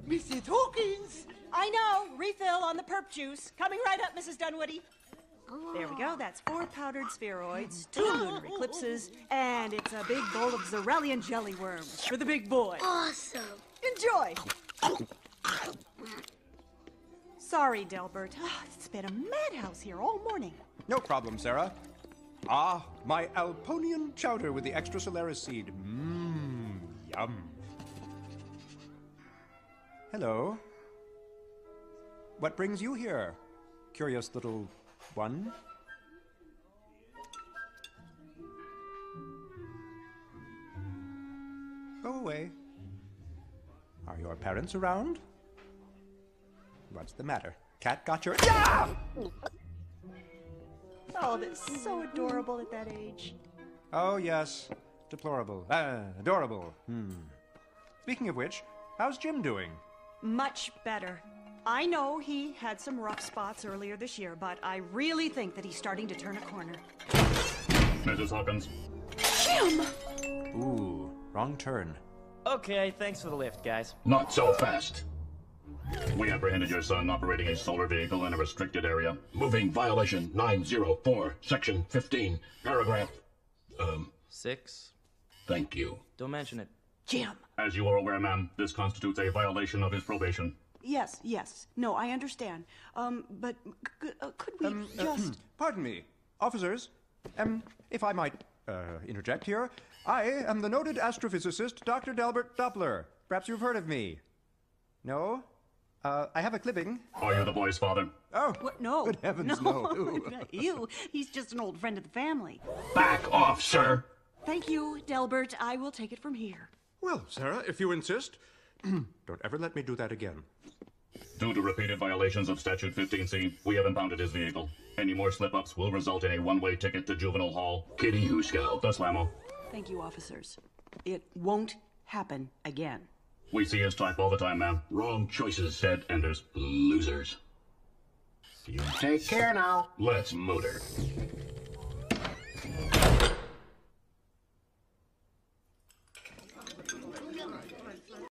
Mrs. Hawkins! I know. Refill on the perp juice. Coming right up, Mrs. Dunwoody. There we go. That's 4 powdered spheroids, 2 lunar eclipses, and it's a big bowl of Zarellian jelly worms for the big boy. Awesome. Enjoy. Sorry, Delbert. It's been a madhouse here all morning. No problem, Sarah. Ah, my Alponian chowder with the extra Solaris seed. Mmm, yum. Hello. What brings you here, curious little one? Go away. Are your parents around? What's the matter? Cat got your... Yeah! Oh, that's so adorable at that age. Oh, yes. Deplorable. Adorable. Speaking of which, how's Jim doing? Much better. I know he had some rough spots earlier this year, but I really think that he's starting to turn a corner. Mrs. Hawkins. Jim! Ooh, wrong turn. Okay, thanks for the lift, guys. Not so fast. We apprehended your son operating a solar vehicle in a restricted area. Moving violation 904, section 15, paragraph... 6. Thank you. Don't mention it. Jim! As you are aware, ma'am, this constitutes a violation of his probation. Yes. No, I understand. But could we just... Pardon me, officers. If I might, interject here, I am the noted astrophysicist Dr. Delbert Doppler. Perhaps you've heard of me. No? I have a clipping. Are you the boy's father? Oh, What? No. good heavens, no. Not you. He's just an old friend of the family. Back off, sir! Thank you, Delbert. I will take it from here. Well, Sarah, if you insist. Don't ever let me do that again. Due to repeated violations of Statute 15C, we have impounded his vehicle. Any more slip-ups will result in a one-way ticket to juvenile hall. Kitty Huskow. The Slammo. Thank you, officers. It won't happen again. We see his type all the time, ma'am. Wrong choices, dead enders. Losers. You take care now. Let's motor.